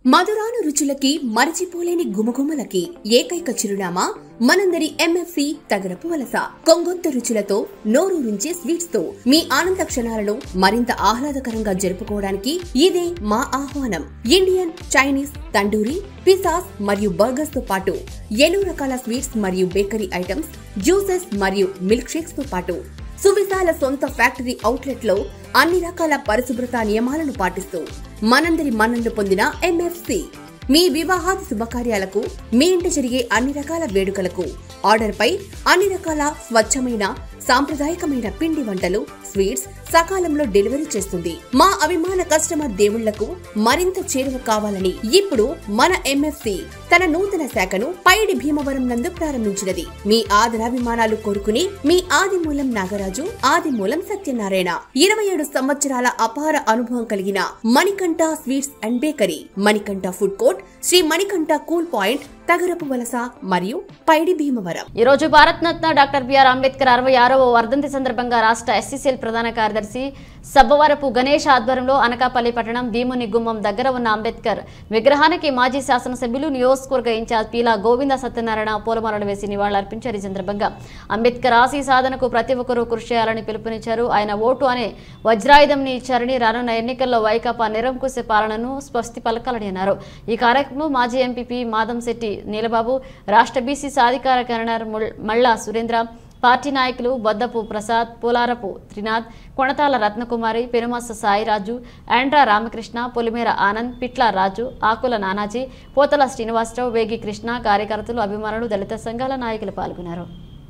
మధురాను రుచులకి మరచిపోలేని గుమగుమలకి ఏకైక చిరునామా మనందరి ఎంఎఫ్సి తగరపు వలస. కొంగొంత రుచులతో నోరూరించే స్వీట్స్ తో మీ ఆనంద క్షణాలను మరింత ఆహ్లాదకరంగా జరుపుకోవడానికి ఇదే మా ఆహ్వానం. ఇండియన్, చైనీస్, తండూరి, పిజ్జాస్ మరియు బర్గర్స్ తో పాటు ఎన్నో రకాల స్వీట్స్ మరియు బేకరీ ఐటమ్స్, జ్యూసెస్ మరియు మిల్క్ షేక్స్ తో పాటు సువిశాల సొంత ఫ్యాక్టరీ అవుట్లెట్ లో అన్ని రకాల పరిశుభ్రత నియమాలను పాటిస్తూ మనందరి మన్ననలు పొందిన ఎంఎఫ్సి మీ వివాహాది శుభకార్యాలకు, మీ ఇంట జరిగే అన్ని రకాల వేడుకలకు ఆర్డర్ పై అన్ని రకాల స్వచ్ఛమైన సాంప్రదాయకమైన పిండి వంటలు, స్వీట్స్ సకాలంలో డెలివరీ చేస్తుంది. మా అభిమాన కస్టమర్ దేవుళ్లకు మరింత చేరువ కావాలని ఇప్పుడు మన ఎంఎఫ్సి తన నూతన శాఖను పైడి భీమవరం నందు ప్రారంభించినది. మీ ఆదరాభిమానాలు కోరుకుని మీ ఆదిమూలం నాగరాజు, ఆదిమూలం సత్యనారాయణ 27 సంవత్సరాల అపార అనుభవం కలిగిన Manikanta sweets and bakery, Manikanta food court, Shri Manikanta cool point, Tagarapuvalasa మరియు పైడి భీమవరం. ఈ రోజు భారతరత్న డాక్టర్ బిఆర్ అంబేద్కర్ 66వ వర్ధంతి సందర్భంగా రాష్ట్ర ఎస్సీసీఎల్ ప్రధాన కార్యదర్శి సబ్బవరపు గణేష్ ఆధ్వర్యంలో అనకాపల్లి పట్టణం భీముని గుమ్మం దగ్గర ఉన్న అంబేద్కర్ విగ్రహానికి మాజీ శాసనసభ్యులు, నియోజకవర్గ ఇన్ఛార్జ్ పీలా గోవింద సత్యనారాయణ పూలమాలలు వేసి నివాళులర్పించారు. ఈ సందర్భంగా అంబేద్కర్ ఆశీ సాధనకు ప్రతి ఒక్కరూ కృషి చేయాలని పిలుపునిచ్చారు. ఆయన ఓటు అనే వజ్రాయుధంని ఇచ్చారని, రానున్న ఎన్నికల్లో వైకాపా నిరంకుశ పాలనను స్పష్టి పలకాలని అన్నారు. ఈ కార్యక్రమంలో మాజీ ఎంపీపీ మాదంశెట్టి నీలబాబు, రాష్ట్ర బీసీ సాధికార కన్వీనర్ మల్లా సురేంద్ర, పార్టీ నాయకులు బొద్దపు ప్రసాద్, పోలారపు త్రినాథ్, కొణతాల రత్నకుమారి, పెనుమస్స సాయిరాజు, ఆండ్రా రామకృష్ణ, పొలిమేర ఆనంద్, పిట్ల రాజు, ఆకుల నానాజీ, పోతల శ్రీనివాసరావు, వేగి కృష్ణ, కార్యకర్తలు, అభిమానులు, దళిత సంఘాల నాయకులు పాల్గొన్నారు.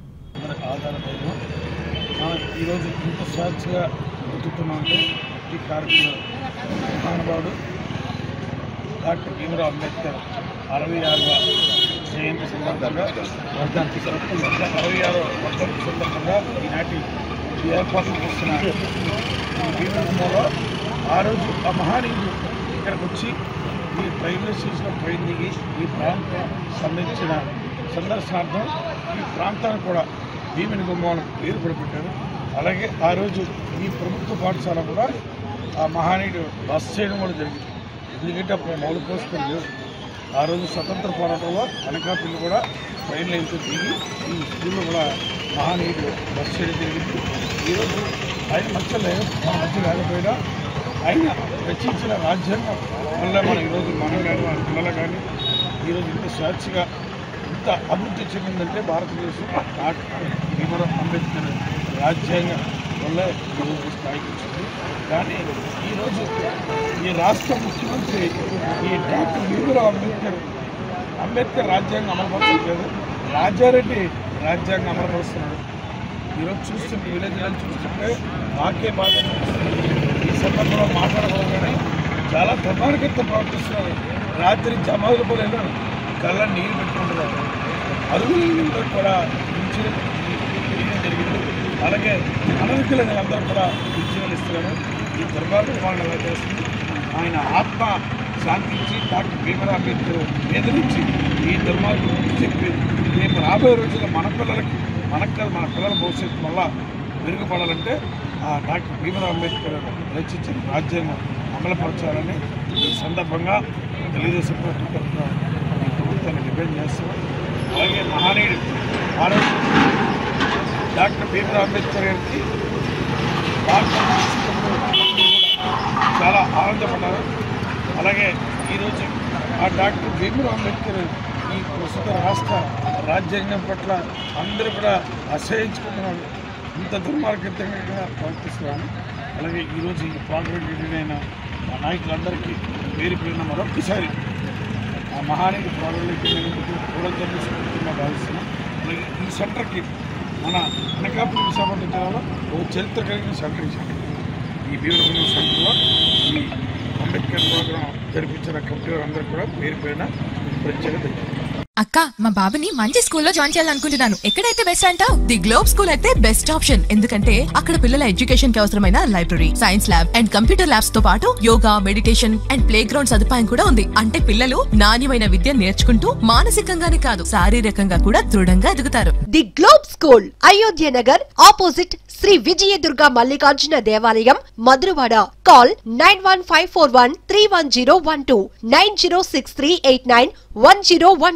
డాక్టర్ భీమరావు అంబేద్కర్ 66వ జయంతి సందర్భంగా 66వ వర్ధంతి సందర్భంగా ఈనాటి ఏర్పాట్లు చేస్తున్న భీమవరంలో ఆ రోజు ఆ మహానీయుడు ఇక్కడికి వచ్చి ఈ రైల్వే స్టేషన్లో ట్రైన్ దిగి ఈ ప్రాంతం సంబంధించిన సందర్శనార్థం ఈ ప్రాంతాన్ని కూడా భీముని గుమ్మం పేరు కూడా పెట్టారు. అలాగే ఆ రోజు ఈ ప్రభుత్వ పాఠశాల కూడా ఆ మహానీయుడు బస్ చేయడం కూడా జరిగింది. ఎందుకంటే అప్పుడు మౌలిక పోస్టులు లేవు. ఆ రోజు స్వతంత్ర పోరాటంలో అనకాపల్లి కూడా ట్రైన్ లైన్తో దిగి ఈ స్కూల్లో కూడా మహానీయుడు బస్ చేయడం జరిగింది. ఈరోజు ఆయన మధ్య లేకపోయినా ఆయన రచించిన రాజ్యాంగం వల్ల మనం ఈరోజు మనం కానీ మన పిల్లలు కానీ ఈరోజు ఇంత స్వేచ్ఛగా ఇంత అభివృద్ధి చెందిందంటే భారతదేశం డాక్టర్ భీమరావ్ అంబేద్కర్ రాజ్యాంగం వల్ల ఈరోజు స్థాయికి వచ్చింది. కానీ ఈరోజు ఈ రాష్ట్ర ముఖ్యమంత్రి ఈ డాక్టర్ భీమరావ్ అంబేద్కర్ రాజ్యాంగం అమలుపరచట్లేదు, రాజారెడ్డి రాజ్యాంగం అమలుపరుస్తున్నాడు. ఈరోజు చూస్తుంటే విలేజ్లను చూస్తుంటే మాకే బాధ. ఈ సందర్భంలో మాట్లాడకూడగానే చాలా దుర్మార్గంతో ప్రవర్తిస్తున్నారు. రాత్రి జమాదులపల్లిలో కళ్ళ నీళ్ళు పెట్టుకుంటున్నారు. అరుగులందరూ కూడా పింఛను జరిగింది. అలాగే అనర్హులైన అందరూ కూడా పింఛను ఇస్తున్నారు. ఈ దుర్మార్గం వాళ్ళ చేస్తుంది. ఆయన ఆత్మ శాంతించి డాక్టర్ భీమరావ్ అంబేద్కర్ మీద నుంచి ఈ దుర్మార్గం చెప్పి రేపు రాబోయే రోజుల్లో మన పిల్లలకి మన పిల్లల భవిష్యత్తు మళ్ళా మెరుగుపడాలంటే ఆ డాక్టర్ భీమరావ్ అంబేద్కర్ రచించిన రాజ్యాంగం అమలుపరచాలని ఈ సందర్భంగా తెలుగుదేశం పార్టీ తరఫున ఈ ప్రభుత్వాన్ని డిమాండ్ చేస్తున్నాం. అలాగే మహానీయుడు ఆ రోజు డాక్టర్ భీమరావ్ అంబేద్కర్ గారికి చాలా ఆనందపడ్డారు. అలాగే ఈరోజు ఆ డాక్టర్ భీమరావ్ అంబేద్కర్ ఈ ప్రస్తుత రాష్ట్ర రాజ్యాంగం పట్ల అందరూ కూడా అసహించుకుంటున్నారు. ఇంత దుర్మార్గంగా ప్రవర్తిస్తున్నాను. అలాగే ఈరోజు ఈ పార్లమెంట్ అయిన మా నాయకులందరికీ పేరు పేరున మరొకసారి ఆ మహానీయుడు పార్లమెంట్ కూడా జరుగుతుందని భావిస్తున్నాం. అలాగే ఈ సెంటర్కి మన అనకాపల్లి విశాఖపట్నం జిల్లాలో ఒక చరిత్ర కలిగిన సెంటర్ ఇచ్చారు. ఈ భీమవరం సెంటర్లో ఈ అంబేద్కర్ ప్రోగ్రాం జరిపించిన కమిటీ వారందరూ కూడా పేరు పేరున ప్రత్యేకత. అక్క, మా బాబుని మంచి స్కూల్లో జాయిన్ చేయాలనుకుంటున్నాను. ఎక్కడైతే బెస్ట్ అంటావు? ది గ్లోబ్ స్కూల్ అయితే బెస్ట్ ఆప్షన్. ఎందుకంటే అక్కడ పిల్లల ఎడ్యుకేషన్ కి అవసరమైన library, science lab and computer labs తో పాటు yoga, meditation and playground సదుపాయం కూడా ఉంది. అంటే పిల్లలు నాణ్యమైన విద్య నేర్చుకుంటూ మానసికంగానే కాదు శారీరకంగా కూడా దృఢంగా ఎదుగుతారు. The Globe School, Ayodhya Nagar, opposite Shri Vijayadurga Mallikarjuna దేవాలయం, మధురవాడ. కాల్ 9154131012 9063891012.